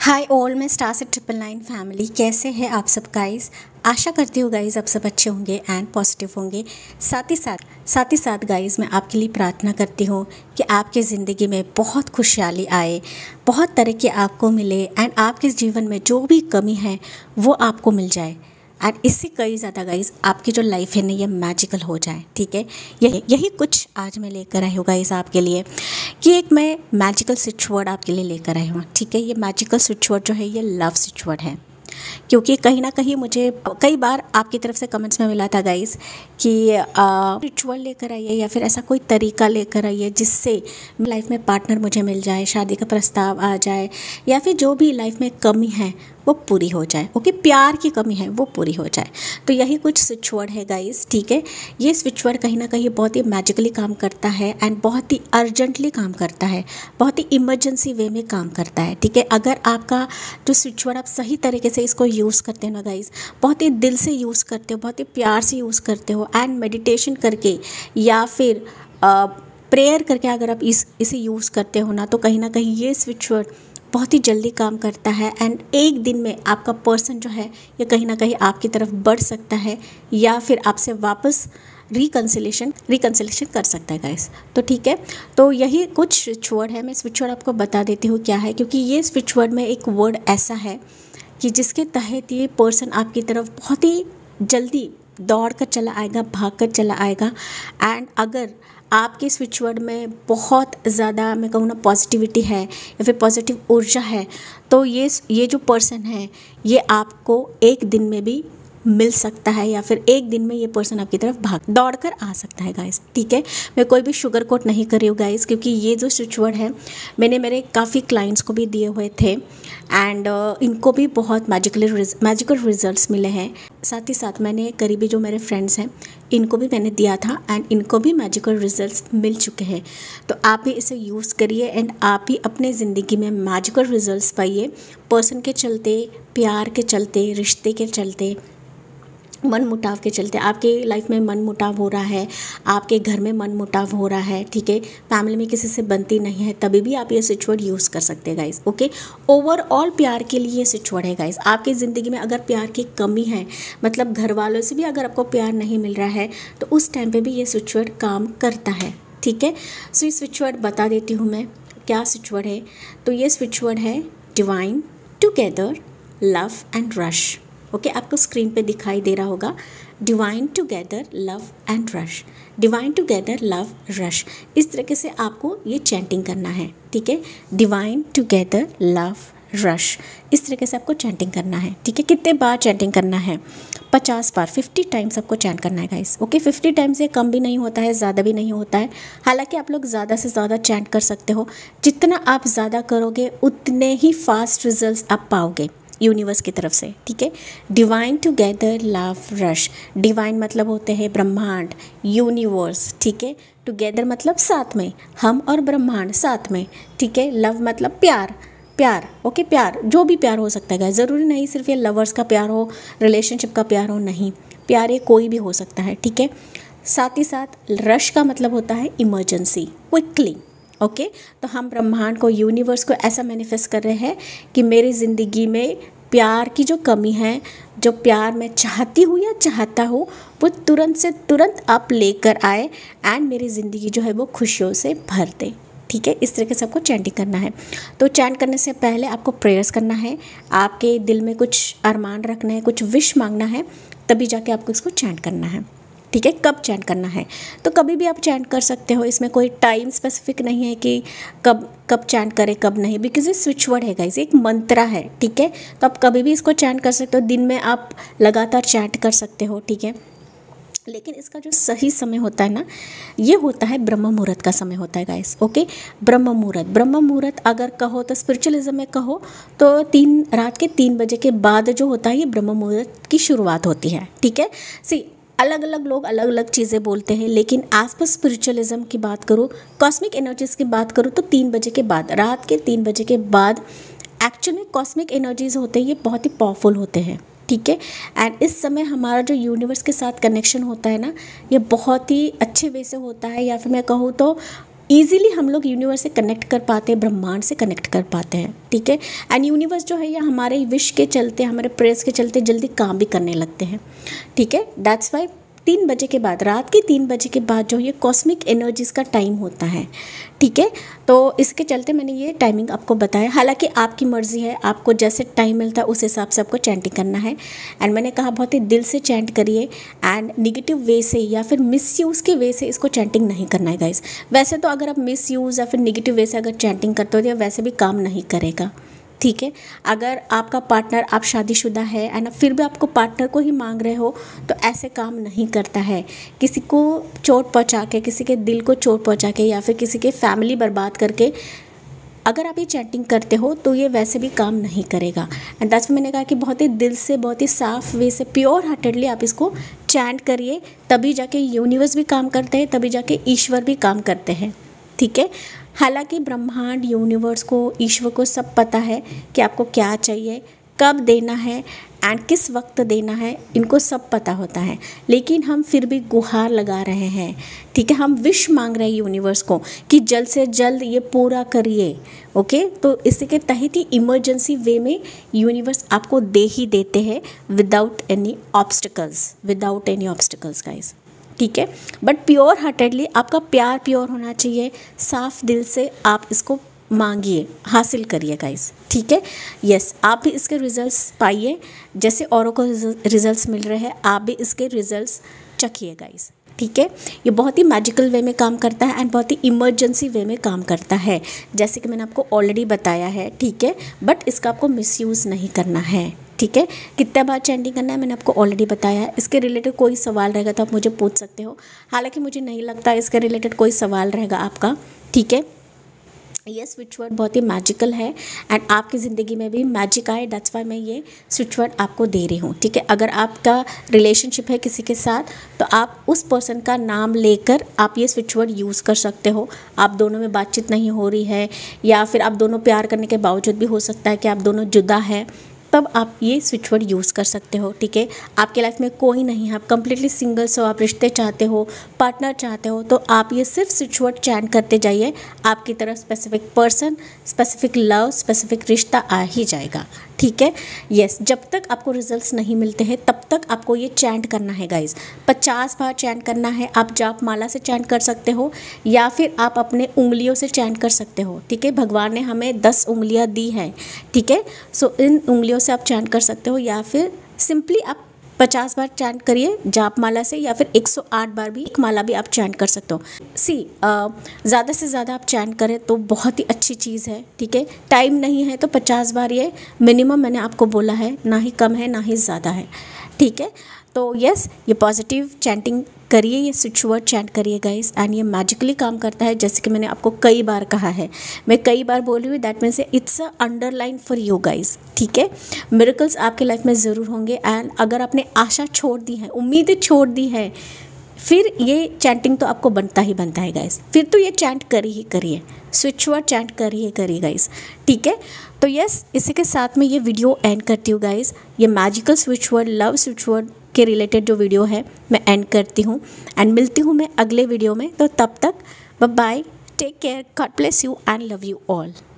Hi all, मैं star से 999 family. कैसे हैं आप सब गाइस? आशा करती हूँ गाइस आप सब अच्छे होंगे एंड पॉजिटिव होंगे। साथ ही साथ गाइस मैं आपके लिए प्रार्थना करती हूँ कि आपके ज़िंदगी में बहुत खुशहाली आए, बहुत तरक्की आपको मिले एंड आपके जीवन में जो भी कमी है वो आपको मिल जाए एंड इससे कई ज़्यादा गाइस आपकी जो लाइफ है ना ये मैजिकल हो जाए। ठीक है, यही कुछ आज मैं लेकर आई हूँ गाइस आपके लिए कि एक मैं मैजिकल स्विच वर्ड आपके लिए लेकर आई हूँ। ठीक है, ये मैजिकल स्विच वर्ड जो है ये लव स्विच वर्ड है, क्योंकि कहीं ना कहीं मुझे कई बार आपकी तरफ से कमेंट्स में मिला था गाइस कि रिचुअल लेकर आइए या फिर ऐसा कोई तरीका लेकर आइए जिससे लाइफ में पार्टनर मुझे मिल जाए, शादी का प्रस्ताव आ जाए या फिर जो भी लाइफ में कमी है वो पूरी हो जाए। ओके, प्यार की कमी है वो पूरी हो जाए। तो यही कुछ स्विच वर्ड है गाइस। ठीक है, ये स्विच वर्ड कहीं ना कहीं बहुत ही मैजिकली काम करता है एंड बहुत ही अर्जेंटली काम करता है, बहुत ही इमरजेंसी वे में काम करता है। ठीक है, अगर आपका जो स्विच वर्ड आप सही तरीके से इसको यूज़ करते हो ना गाइस, बहुत ही दिल से यूज़ करते हो, बहुत ही प्यार से यूज़ करते हो एंड मेडिटेशन करके या फिर प्रेयर करके अगर आप इसे यूज़ करते हो ना, तो कहीं ना कहीं ये स्विच वर्ड बहुत ही जल्दी काम करता है एंड एक दिन में आपका पर्सन जो है ये कहीं ना कहीं आपकी तरफ बढ़ सकता है या फिर आपसे वापस रिकन्सिलेशन कर सकता है गाइस। तो ठीक है, तो यही कुछ स्विच वर्ड है। मैं स्विच वर्ड आपको बता देती हूँ क्या है, क्योंकि ये स्विच वर्ड में एक वर्ड ऐसा है कि जिसके तहत ये पर्सन आपकी तरफ बहुत ही जल्दी दौड़ कर चला आएगा, भाग कर चला आएगा एंड अगर आपके स्विच वर्ड में बहुत ज़्यादा मैं कहूँ ना पॉजिटिविटी है या फिर पॉजिटिव ऊर्जा है, तो ये जो पर्सन है ये आपको एक दिन में भी मिल सकता है या फिर एक दिन में ये पर्सन आपकी तरफ भाग दौड़ कर आ सकता है गाइस। ठीक है, मैं कोई भी शुगर कोट नहीं कर रही हूँ गाइस, क्योंकि ये जो स्विच वर्ड है मैंने मेरे काफ़ी क्लाइंट्स को भी दिए हुए थे एंड इनको भी बहुत मैजिकल रिजल्ट्स मिले हैं। साथ ही साथ मैंने करीबी जो मेरे फ्रेंड्स हैं इनको भी मैंने दिया था एंड इनको भी मैजिकल रिजल्ट्स मिल चुके हैं। तो आप भी इसे यूज़ करिए एंड आप भी अपने ज़िंदगी में मैजिकल रिजल्ट्स पाइए, पर्सन के चलते, प्यार के चलते, रिश्ते के चलते, मन मुटाव के चलते। आपके लाइफ में मन मुटाव हो रहा है, आपके घर में मन मुटाव हो रहा है, ठीक है, फैमिली में किसी से बनती नहीं है, तभी भी आप ये स्विच वर्ड यूज़ कर सकते हैं गाइस। ओके, ओवरऑल प्यार के लिए ये स्विच वर्ड है गाइस। आपकी ज़िंदगी में अगर प्यार की कमी है, मतलब घर वालों से भी अगर आपको प्यार नहीं मिल रहा है, तो उस टाइम पर भी ये स्विच वर्ड काम करता है। ठीक है, सो ये स्विच वर्ड बता देती हूँ मैं क्या स्विच वर्ड है। तो ये स्विच वर्ड है divine, together, love and rush. Okay, आपको स्क्रीन पे दिखाई दे रहा होगा, divine together love and rush, divine together love rush. इस तरीके से आपको ये चैंटिंग करना है। ठीक है, डिवाइन टुगेदर लव रश, इस तरीके से आपको चैंटिंग करना है। ठीक है, कितने बार चैंटिंग करना है? 50 बार, 50 टाइम्स आपको चैंट करना है गाइस। ओके, 50 टाइम्स से कम भी नहीं होता है, ज़्यादा भी नहीं होता है। हालांकि आप लोग ज़्यादा से ज़्यादा चैंट कर सकते हो, जितना आप ज़्यादा करोगे उतने ही फास्ट रिजल्ट्स आप पाओगे यूनिवर्स की तरफ से। ठीक है, divine together love rush, divine मतलब होते हैं ब्रह्मांड, यूनिवर्स। ठीक है, टुगेदर मतलब साथ में, हम और ब्रह्मांड साथ में। ठीक है, लव मतलब प्यार, प्यार। ओके, प्यार जो भी प्यार हो सकता है, ज़रूरी नहीं सिर्फ ये लवर्स का प्यार हो, रिलेशनशिप का प्यार हो, नहीं, प्यार ये कोई भी हो सकता है। ठीक है, साथ ही साथ रश का मतलब होता है इमरजेंसी, क्विकली। ओके, तो हम ब्रह्मांड को, यूनिवर्स को ऐसा मैनिफेस्ट कर रहे हैं कि मेरी ज़िंदगी में प्यार की जो कमी है, जो प्यार मैं चाहती हूँ या चाहता हूँ, वो तुरंत से तुरंत आप लेकर आए एंड मेरी ज़िंदगी जो है वो खुशियों से भर दे। ठीक है, इस तरीके से आपको चैंटिंग करना है। तो चैंट करने से पहले आपको प्रेयर्स करना है, आपके दिल में कुछ अरमान रखना है, कुछ विश मांगना है, तभी जाके आपको इसको चैंट करना है। ठीक है, कब चैंट करना है? तो कभी भी आप चैंट कर सकते हो, इसमें कोई टाइम स्पेसिफिक नहीं है कि कब कब चैंट करें कब नहीं, बिकॉज ये स्विच वर्ड है गाइस, एक मंत्रा है। ठीक है, तो आप कभी भी इसको चैंट कर सकते हो, दिन में आप लगातार चैंट कर सकते हो। ठीक है, लेकिन इसका जो सही समय होता है ना, ये होता है ब्रह्म मुहूर्त का समय होता है गाइस। ओके, ब्रह्म मुहूर्त अगर कहो तो स्पिरिचुअलिज्म में कहो तो रात के 3 बजे के बाद जो होता है ये ब्रह्म मुहूर्त की शुरुआत होती है। ठीक है, सी अलग अलग लोग अलग अलग चीज़ें बोलते हैं, लेकिन एज पर स्पिरिचुअलिज्म की बात करूँ, कॉस्मिक एनर्जीज़ की बात करूँ, तो 3 बजे के बाद, रात के 3 बजे के बाद एक्चुअली में कॉस्मिक एनर्जीज़ होते हैं, ये बहुत ही पावरफुल होते हैं। ठीक है, एंड इस समय हमारा जो यूनिवर्स के साथ कनेक्शन होता है ना, ये बहुत ही अच्छे वे से होता है, या फिर मैं कहूँ तो ईजिली हम लोग यूनिवर्स से कनेक्ट कर पाते हैं, ब्रह्मांड से कनेक्ट कर पाते हैं, ठीक है। एंड यूनिवर्स जो है ये हमारे विश के चलते, हमारे प्रेयर्स के चलते जल्दी काम भी करने लगते हैं, ठीक है। दैट्स वाई 3 बजे के बाद, रात के 3 बजे के बाद जो ये कॉस्मिक एनर्जीज़ का टाइम होता है, ठीक है। तो इसके चलते मैंने ये टाइमिंग आपको बताया। हालांकि आपकी मर्ज़ी है, आपको जैसे टाइम मिलता है उस हिसाब से आपको चैंटिंग करना है। एंड मैंने कहा बहुत ही दिल से चैंट करिए, एंड निगेटिव वे से या फिर मिसयूज़ के वे से इसको चैंटिंग नहीं करना है गाइस। वैसे तो अगर आप मिसयूज़ या फिर निगेटिव वे से अगर चैंटिंग करते हो तो वैसे भी काम नहीं करेगा, ठीक है। अगर आपका पार्टनर, आप शादीशुदा है एंड फिर भी आपको पार्टनर को ही मांग रहे हो तो ऐसे काम नहीं करता है। किसी को चोट पहुंचा के, किसी के दिल को चोट पहुंचा के या फिर किसी के फैमिली बर्बाद करके अगर आप ये चैंटिंग करते हो तो ये वैसे भी काम नहीं करेगा। एंड दैट्स मैंने कहा कि बहुत ही दिल से, बहुत ही साफ वे से, प्योर हार्टेडली आप इसको चैंट करिए, तभी जाके यूनिवर्स भी काम करते हैं, तभी जाके ईश्वर भी काम करते हैं, ठीक है। हालांकि ब्रह्मांड, यूनिवर्स को, ईश्वर को सब पता है कि आपको क्या चाहिए, कब देना है एंड किस वक्त देना है, इनको सब पता होता है। लेकिन हम फिर भी गुहार लगा रहे हैं, ठीक है। हम विश मांग रहे हैं यूनिवर्स को कि जल्द से जल्द ये पूरा करिए, ओके। तो इसी के तहत ही इमरजेंसी वे में यूनिवर्स आपको दे ही देते हैं विदाउट एनी ऑब्स्टिकल्स, गाइस, ठीक है। बट प्योर हार्टेडली आपका प्यार प्योर होना चाहिए, साफ दिल से आप इसको मांगिए, हासिल करिए गाइस, ठीक है। यस, आप भी इसके रिजल्ट्स पाइए, जैसे औरों को रिजल्ट्स मिल रहे हैं आप भी इसके रिजल्ट्स चखिए गाइस, ठीक है। ये बहुत ही मैजिकल वे में काम करता है एंड बहुत ही इमरजेंसी वे में काम करता है, जैसे कि मैंने आपको ऑलरेडी बताया है, ठीक है। बट इसका आपको मिसयूज़ नहीं करना है, ठीक है। कितना बार चैंटिंग करना है मैंने आपको ऑलरेडी बताया है। इसके रिलेटेड कोई सवाल रहेगा तो आप मुझे पूछ सकते हो। हालांकि मुझे नहीं लगता इसके रिलेटेड कोई सवाल रहेगा आपका, ठीक है। ये स्विच वर्ड बहुत ही मैजिकल है एंड आपकी ज़िंदगी में भी मैजिक आए, दैट्स वाई मैं ये स्विच वर्ड आपको दे रही हूँ, ठीक है। अगर आपका रिलेशनशिप है किसी के साथ तो आप उस पर्सन का नाम लेकर आप ये स्विच वर्ड यूज़ कर सकते हो। आप दोनों में बातचीत नहीं हो रही है या फिर आप दोनों प्यार करने के बावजूद भी हो सकता है कि आप दोनों जुदा है, तब आप ये स्विच वर्ड यूज़ कर सकते हो, ठीक है। आपके लाइफ में कोई नहीं है, आप कंप्लीटली सिंगल्स हो, आप रिश्ते चाहते हो, पार्टनर चाहते हो, तो आप ये सिर्फ स्विच वर्ड चैंट करते जाइए, आपकी तरफ specific person, specific love, specific रिश्ता आ ही जाएगा, ठीक है। यस, जब तक आपको रिजल्ट्स नहीं मिलते हैं तब तक आपको ये चैंट करना है गाइज। 50 बार चैंट करना है। आप जाप माला से चैंट कर सकते हो या फिर आप अपने उंगलियों से चैंट कर सकते हो, ठीक है। भगवान ने हमें 10 उंगलियां दी हैं, ठीक है। सो इन उंगलियों से आप चैंट कर सकते हो या फिर सिंपली आप 50 बार चैंट करिए जाप माला से, या फिर 108 बार भी एक माला भी आप चैंट कर सकते हो। ज़्यादा से ज़्यादा आप चैंट करें तो बहुत ही अच्छी चीज़ है, ठीक है। टाइम नहीं है तो 50 बार ये मिनिमम मैंने आपको बोला है, ना ही कम है ना ही ज़्यादा है, ठीक है। तो यस, ये पॉजिटिव चैंटिंग करिए, ये स्विच वर्ड चैंट करिए गाइस, एंड ये मैजिकली काम करता है, जैसे कि मैंने आपको कई बार कहा है, मैं कई बार बोल रही हूँ, that means it's a underline for you guys, ठीक है। मिरेकल्स आपके लाइफ में ज़रूर होंगे। एंड अगर आपने आशा छोड़ दी है, उम्मीदें छोड़ दी है, फिर ये चैंटिंग तो आपको बनता ही बनता है गाइस, फिर तो ये चैंट करिए, स्विच वर्ड चैंट करिए गाइस, ठीक है। तो यस, इसी के साथ में ये वीडियो एंड करती हूँ गाइस। ये magical switch word, love switch word के रिलेटेड जो वीडियो है मैं एंड करती हूँ एंड मिलती हूँ मैं अगले वीडियो में। तो तब तक bye bye, take care, God bless you and love you all.